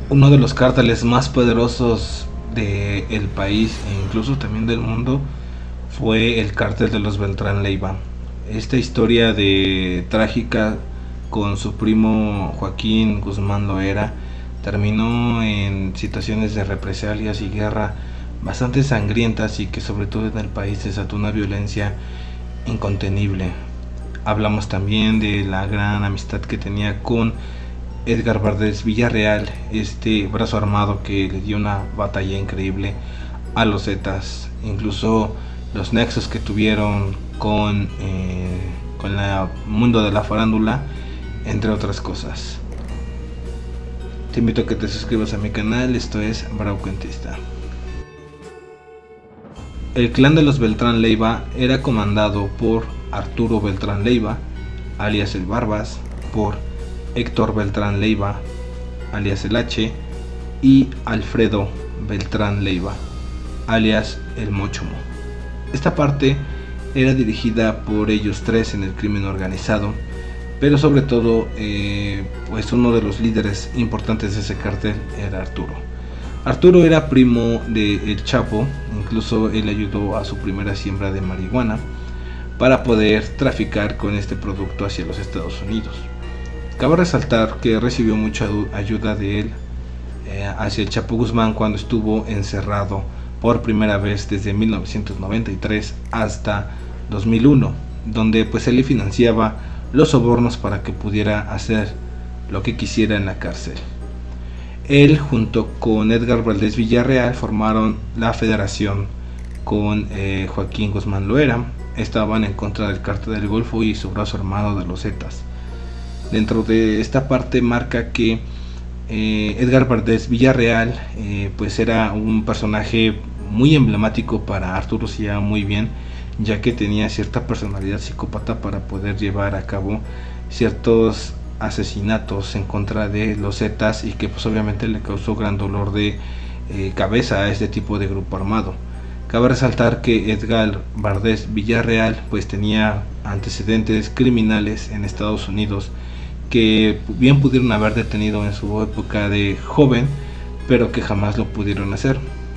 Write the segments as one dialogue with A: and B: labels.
A: Uno de los cárteles más poderosos del país e incluso también del mundo fue el cártel de los Beltrán Leiva. Esta historia de trágica con su primo Joaquín Guzmán Loera terminó en situaciones de represalias y guerra bastante sangrientas y que sobre todo en el país desató una violencia incontenible. Hablamos también de la gran amistad que tenía con Edgar Valdés Villarreal, este brazo armado que le dio una batalla increíble a los Zetas, incluso los nexos que tuvieron con el mundo de la farándula, entre otras cosas. Te invito a que te suscribas a mi canal, esto es Bravo Cuentista. El clan de los Beltrán Leiva era comandado por Arturo Beltrán Leiva, alias el Barbas, por Héctor Beltrán Leiva, alias el H, y Alfredo Beltrán Leiva, alias el Mochomo. Esta parte era dirigida por ellos tres en el crimen organizado, pero sobre todo pues uno de los líderes importantes de ese cártel era Arturo. Arturo era primo de El Chapo, incluso él ayudó a su primera siembra de marihuana para poder traficar con este producto hacia los Estados Unidos. Cabe resaltar que recibió mucha ayuda de él hacia el Chapo Guzmán cuando estuvo encerrado por primera vez desde 1993 hasta 2001, donde pues él le financiaba los sobornos para que pudiera hacer lo que quisiera en la cárcel. Él junto con Edgar Valdés Villarreal formaron la federación con Joaquín Guzmán Loera. Estaban en contra del cártel del Golfo y su brazo armado de los Zetas. Dentro de esta parte marca que Edgar Valdés Villarreal pues era un personaje muy emblemático para Arturo Cia, muy bien, ya que tenía cierta personalidad psicópata para poder llevar a cabo ciertos asesinatos en contra de los Zetas y que pues obviamente le causó gran dolor de cabeza a este tipo de grupo armado. Cabe resaltar que Edgar Valdés Villarreal pues tenía antecedentes criminales en Estados Unidos que bien pudieron haber detenido en su época de joven, pero que jamás lo pudieron hacer.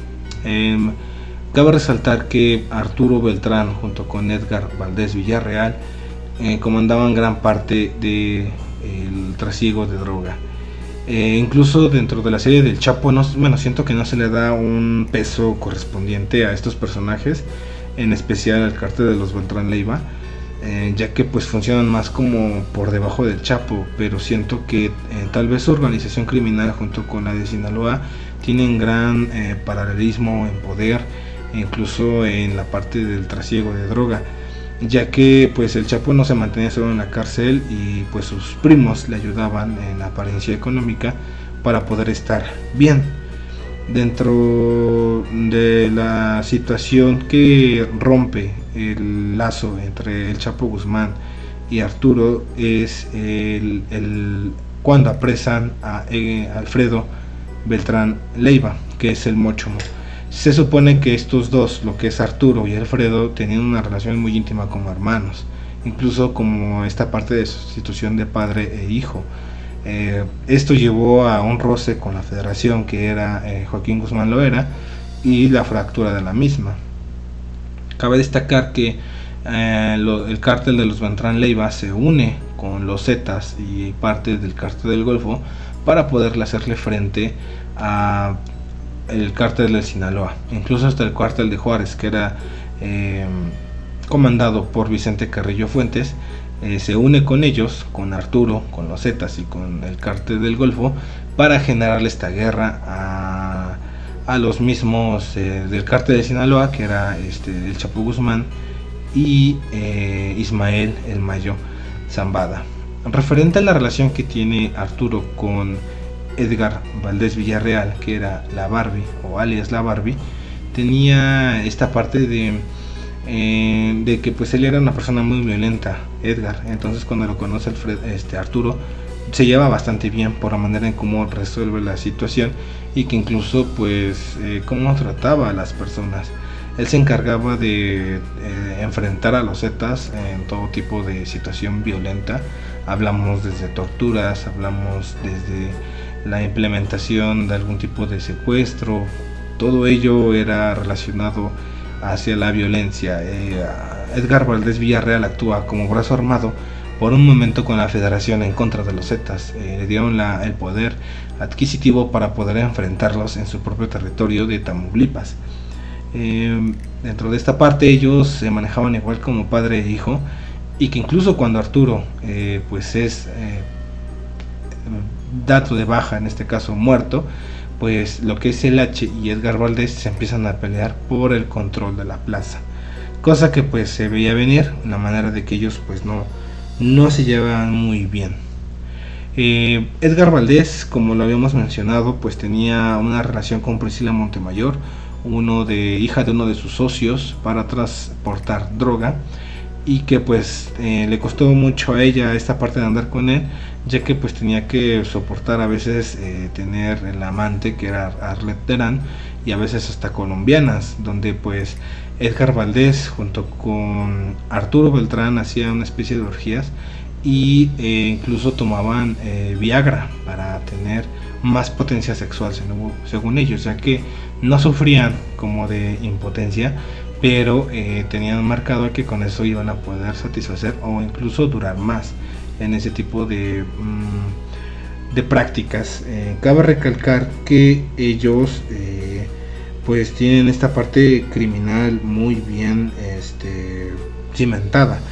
A: Cabe resaltar que Arturo Beltrán junto con Edgar Valdés Villarreal comandaban gran parte del trasiego de droga. Incluso dentro de la serie del Chapo, siento que no se le da un peso correspondiente a estos personajes, en especial al cártel de los Beltrán Leiva, ya que pues funcionan más como por debajo del Chapo, pero siento que tal vez su organización criminal junto con la de Sinaloa tienen gran paralelismo en poder, incluso en la parte del trasiego de droga, ya que pues el Chapo no se mantenía solo en la cárcel y pues sus primos le ayudaban en la apariencia económica para poder estar bien. Dentro de la situación que rompe el lazo entre el Chapo Guzmán y Arturo es cuando apresan a Alfredo Beltrán Leiva, que es el Mochomo. Se supone que estos dos, lo que es Arturo y Alfredo, tenían una relación muy íntima como hermanos, incluso como esta parte de sustitución de padre e hijo. Esto llevó a un roce con la federación, que era Joaquín Guzmán Loera, y la fractura de la misma. Cabe destacar que el cártel de los Beltrán Leiva se une con los Zetas y parte del cártel del Golfo para poderle hacerle frente a el cártel de Sinaloa, incluso hasta el cártel de Juárez, que era comandado por Vicente Carrillo Fuentes. Se une con ellos, con Arturo, con los Zetas y con el cártel del Golfo para generarle esta guerra a los mismos del cártel de Sinaloa, que era el Chapo Guzmán y Ismael el Mayo Zambada. Referente a la relación que tiene Arturo con Edgar Valdés Villarreal, que era la Barbie o alias la Barbie, tenía esta parte de que pues él era una persona muy violenta, Edgar. Entonces cuando lo conoce Arturo, se lleva bastante bien por la manera en cómo resuelve la situación y que incluso pues cómo trataba a las personas. Él se encargaba de enfrentar a los Zetas en todo tipo de situación violenta. Hablamos desde torturas, hablamos desde la implementación de algún tipo de secuestro. Todo ello era relacionado hacia la violencia. Edgar Valdés Villarreal actúa como brazo armado por un momento con la Federación en contra de los Zetas. Le dieron el poder adquisitivo para poder enfrentarlos en su propio territorio de Tamaulipas. Dentro de esta parte ellos se manejaban igual como padre e hijo, y que incluso cuando Arturo pues es dado de baja, en este caso muerto, pues lo que es el H y Edgar Valdés se empiezan a pelear por el control de la plaza, cosa que pues se veía venir, la manera de que ellos pues no se llevan muy bien. Edgar Valdés, como lo habíamos mencionado, pues tenía una relación con Priscila Montemayor, hija de uno de sus socios, para transportar droga, y que pues le costó mucho a ella esta parte de andar con él, ya que pues tenía que soportar a veces tener el amante que era Arlette Terán, y a veces hasta colombianas, donde pues Edgar Valdés junto con Arturo Beltrán hacían una especie de orgías, y incluso tomaban Viagra para tener más potencia sexual, según ellos, ya que no sufrían como de impotencia, pero tenían marcado que con eso iban a poder satisfacer o incluso durar más en ese tipo de prácticas. Cabe recalcar que ellos pues tienen esta parte criminal muy bien cimentada.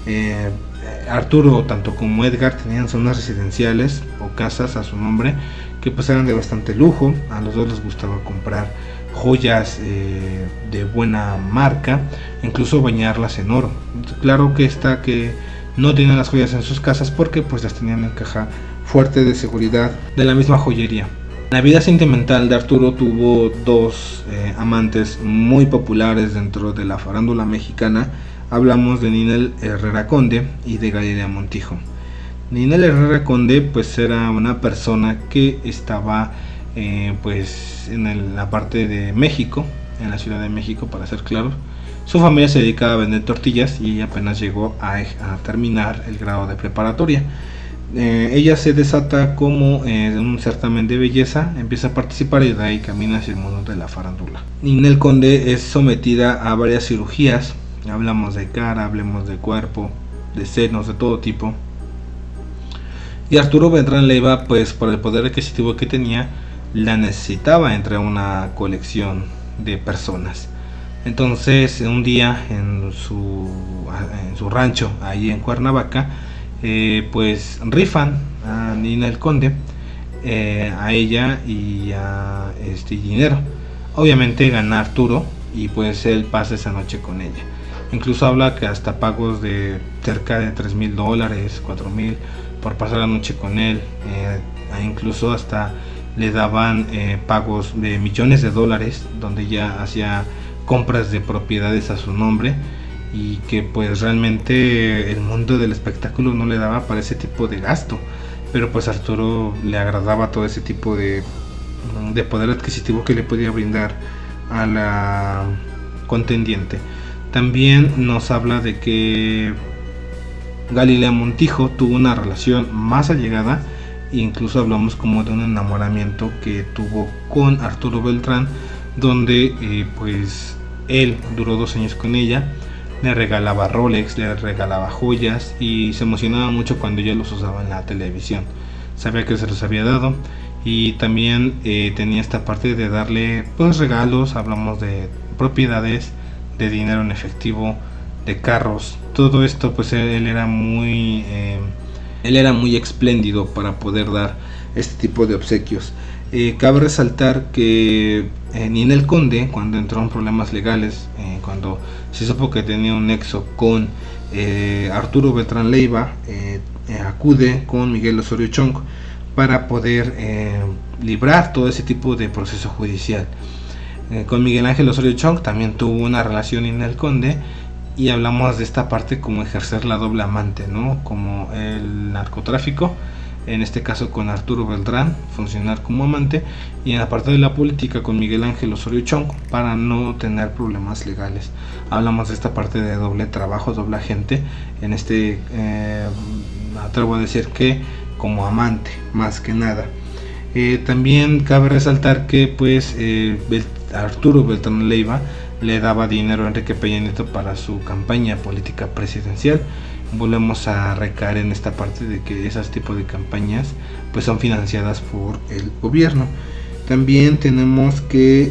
A: Arturo, tanto como Edgar, tenían zonas residenciales o casas a su nombre que pues eran de bastante lujo. A los dos les gustaba comprar joyas de buena marca, incluso bañarlas en oro. Claro que no tenían las joyas en sus casas porque pues las tenían en caja fuerte de seguridad de la misma joyería. La vida sentimental de Arturo tuvo dos amantes muy populares dentro de la farándula mexicana. Hablamos de Ninel Herrera Conde y de Galilea Montijo. Ninel Herrera Conde pues era una persona que estaba pues en la parte de México, en la Ciudad de México para ser claros. Su familia se dedicaba a vender tortillas y ella apenas llegó a terminar el grado de preparatoria. Ella se desata como en un certamen de belleza, empieza a participar y de ahí camina hacia el mundo de la farándula. Ninel Conde es sometida a varias cirugías. Hablamos de cara, hablemos de cuerpo, de senos, de todo tipo. Y Arturo Beltrán Leiva, pues por el poder adquisitivo que tenía, la necesitaba entre una colección de personas. Entonces un día en su rancho ahí en Cuernavaca, pues rifan a Ninel Conde, a ella y a dinero. Obviamente gana Arturo y pues él pasa esa noche con ella. Incluso habla que hasta pagos de cerca de $3,000, $4,000 por pasar la noche con él. Incluso hasta le daban pagos de millones de dólares, donde ya hacía compras de propiedades a su nombre, y que pues realmente el mundo del espectáculo no le daba para ese tipo de gasto, pero pues a Arturo le agradaba todo ese tipo de poder adquisitivo que le podía brindar a la contendiente. También nos habla de que Galilea Montijo tuvo una relación más allegada, e incluso hablamos como de un enamoramiento que tuvo con Arturo Beltrán, donde pues él duró 2 años con ella, le regalaba Rolex, le regalaba joyas y se emocionaba mucho cuando ella los usaba en la televisión. Sabía que se los había dado, y también tenía esta parte de darle pues regalos. Hablamos de propiedades, de dinero en efectivo, de carros. Todo esto pues él era muy espléndido para poder dar este tipo de obsequios. Cabe resaltar que Ninel Conde, cuando entró en problemas legales, cuando se supo que tenía un nexo con Arturo Beltrán Leiva, acude con Miguel Osorio Chong para poder librar todo ese tipo de proceso judicial. Con Miguel Ángel Osorio Chong también tuvo una relación Ninel Conde, y hablamos de esta parte como ejercer la doble amante, ¿no? Como el narcotráfico, en este caso con Arturo Beltrán, funcionar como amante, y en la parte de la política con Miguel Ángel Osorio Chong para no tener problemas legales. Hablamos de esta parte de doble trabajo, doble agente, en me atrevo a decir que como amante más que nada. También cabe resaltar que pues Arturo Beltrán Leiva le daba dinero a Enrique Peña Nieto para su campaña política presidencial. Volvemos a recaer en esta parte de que esos tipos de campañas pues son financiadas por el gobierno. También tenemos que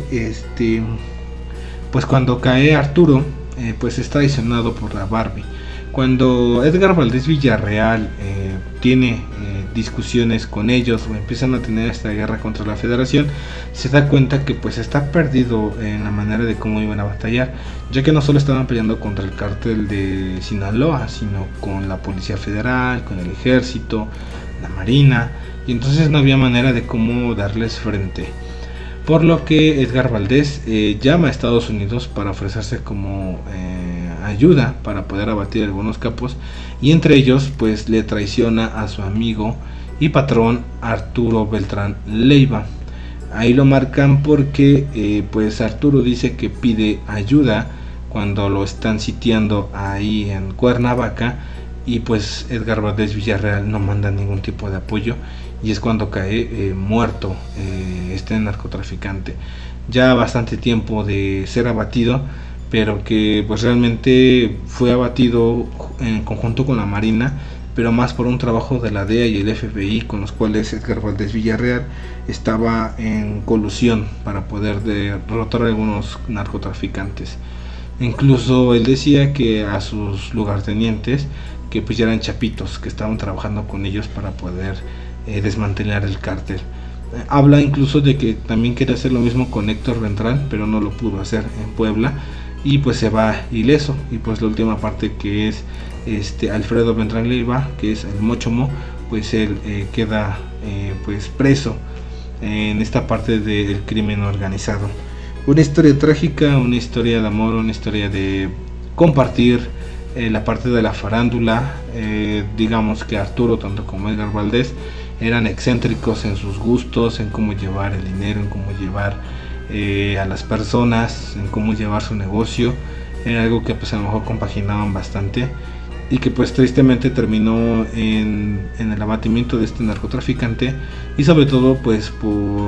A: pues cuando cae Arturo pues es traicionado por la Barbie. Cuando Edgar Valdés Villarreal tiene discusiones con ellos o empiezan a tener esta guerra contra la Federación, se da cuenta que pues está perdido en la manera de cómo iban a batallar, ya que no solo estaban peleando contra el cártel de Sinaloa, sino con la Policía Federal, con el Ejército, la Marina, y entonces no había manera de cómo darles frente. Por lo que Edgar Valdés llama a Estados Unidos para ofrecerse como ayuda para poder abatir a algunos capos, y entre ellos pues le traiciona a su amigo y patrón Arturo Beltrán Leiva. Ahí lo marcan porque pues Arturo dice que pide ayuda cuando lo están sitiando ahí en Cuernavaca, y pues Edgar Valdés Villarreal no manda ningún tipo de apoyo, y es cuando cae muerto este narcotraficante, ya bastante tiempo de ser abatido, pero que pues realmente fue abatido en conjunto con la Marina, pero más por un trabajo de la DEA y el FBI, con los cuales Edgar Valdés Villarreal estaba en colusión para poder derrotar a algunos narcotraficantes. Incluso él decía que a sus lugartenientes, que pues ya eran chapitos, que estaban trabajando con ellos para poder desmantelar el cártel. Habla incluso de que también quería hacer lo mismo con Héctor Ventral, pero no lo pudo hacer en Puebla, y pues se va ileso. Y pues la última parte, que es Alfredo Beltrán Leiva, que es el Mochomo, pues él queda pues preso en esta parte del crimen organizado. Una historia trágica, una historia de amor, una historia de compartir la parte de la farándula. Digamos que Arturo, tanto como Edgar Valdés, eran excéntricos en sus gustos, en cómo llevar el dinero, en cómo llevar a las personas, en cómo llevar su negocio. Era algo que pues a lo mejor compaginaban bastante, y que pues tristemente terminó en el abatimiento de este narcotraficante, y sobre todo pues por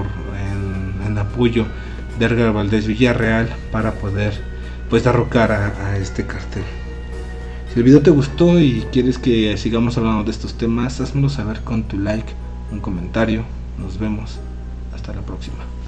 A: en apoyo de Edgar Valdés Villarreal para poder pues derrocar a este cartel. Si el video te gustó y quieres que sigamos hablando de estos temas, házmelo saber con tu like, un comentario. Nos vemos, hasta la próxima.